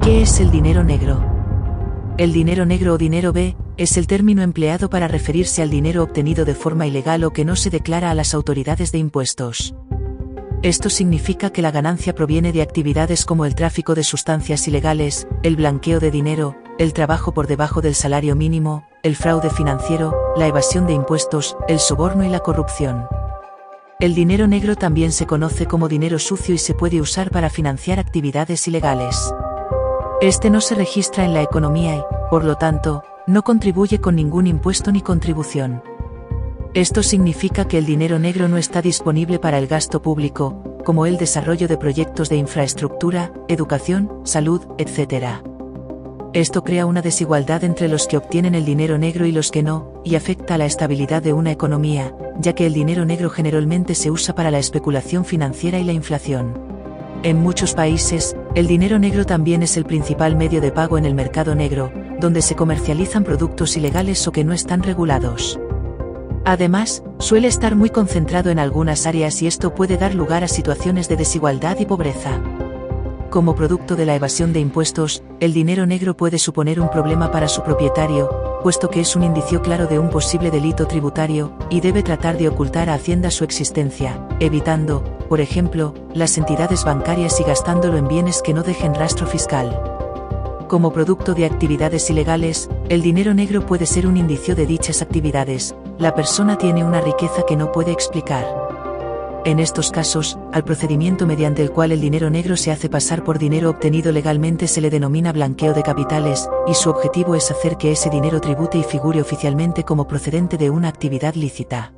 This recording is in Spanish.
¿Qué es el dinero negro? El dinero negro o dinero B es el término empleado para referirse al dinero obtenido de forma ilegal o que no se declara a las autoridades de impuestos. Esto significa que la ganancia proviene de actividades como el tráfico de sustancias ilegales, el blanqueo de dinero, el trabajo por debajo del salario mínimo, el fraude financiero, la evasión de impuestos, el soborno y la corrupción. El dinero negro también se conoce como dinero sucio y se puede usar para financiar actividades ilegales. Este no se registra en la economía y, por lo tanto, no contribuye con ningún impuesto ni contribución. Esto significa que el dinero negro no está disponible para el gasto público, como el desarrollo de proyectos de infraestructura, educación, salud, etc. Esto crea una desigualdad entre los que obtienen el dinero negro y los que no, y afecta a la estabilidad de una economía, ya que el dinero negro generalmente se usa para la especulación financiera y la inflación. En muchos países, el dinero negro también es el principal medio de pago en el mercado negro, donde se comercializan productos ilegales o que no están regulados. Además, suele estar muy concentrado en algunas áreas y esto puede dar lugar a situaciones de desigualdad y pobreza. Como producto de la evasión de impuestos, el dinero negro puede suponer un problema para su propietario, puesto que es un indicio claro de un posible delito tributario, y debe tratar de ocultar a Hacienda su existencia, evitando, por ejemplo, las entidades bancarias y gastándolo en bienes que no dejen rastro fiscal. Como producto de actividades ilegales, el dinero negro puede ser un indicio de dichas actividades. La persona tiene una riqueza que no puede explicar. En estos casos, al procedimiento mediante el cual el dinero negro se hace pasar por dinero obtenido legalmente se le denomina blanqueo de capitales, y su objetivo es hacer que ese dinero tribute y figure oficialmente como procedente de una actividad lícita.